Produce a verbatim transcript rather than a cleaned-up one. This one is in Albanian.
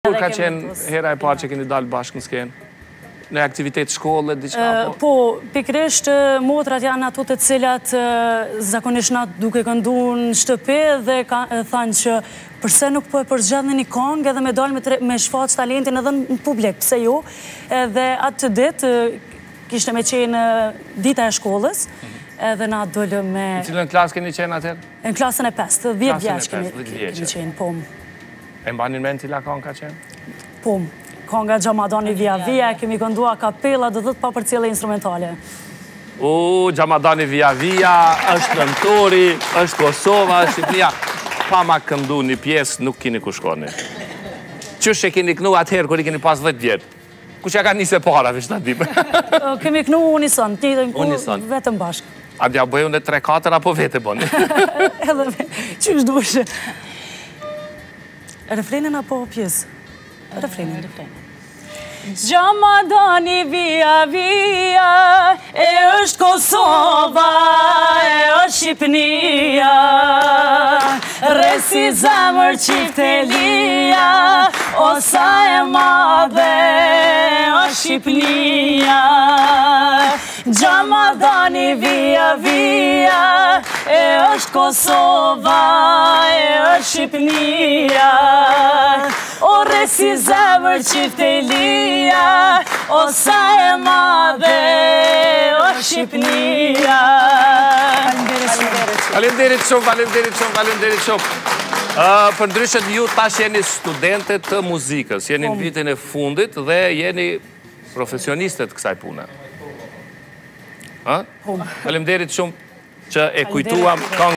Kur ka qenë hera e parë që keni dalë bashkë në skenë? Në aktivitet shkolle, diçka? Po, pikrisht, motrat janë ato të cilat zakonisht na duke këndu në shtëpi dhe thanë që përse nuk po e përgjadhë një kongë edhe me dalë me shfaq talentin edhe në publik, pse jo? Edhe atë ditë, kishte me qenë dita e shkollës, edhe na dollë me... Në cilën klasë keni qenë atër? Në klasën e pestë, dhjetë vjeç kemi qenë, po. E mbanin men cila kongë ka qenë? Po. Konga Gjamadani Via Via, kemi këndua kapela dhe dhëtë pa për cilë instrumentale. U, Gjamadani Via Via, është Nëntori, është Kosova, është Shqipnia. Pa ma këndu një pjesë, nuk kini ku shkoni. Qështë që kini kënu atëherë, kër i kini pas dhjetë vjetë? Ku që ka njëse para, vishtë të dipë? Kemi kënu unison, unison, vetëm bashkë. A dja bëjë unë tre katër, apo vete bëni? Edhe me, që është dushë? Refrenin apo pjesë? Refrenin, refrenin. Gjamadani Via Via, e është Kosova, e është Shqipnia, resi zemër qiftelia, o sa e madhe, është Shqipnia. Gjamadani Via Via, e është Kosova, e është Shqipnia, o resi zemër qiftelia, o sa e madhe, o Shqipnia. Falemderit shumë, falemderit shumë, falemderit shumë. Për ndryshët ju tash jeni studentet të muzikës, jeni në vitin e fundit dhe jeni profesionistet kësaj pune. Falemderit shumë që e kujtuam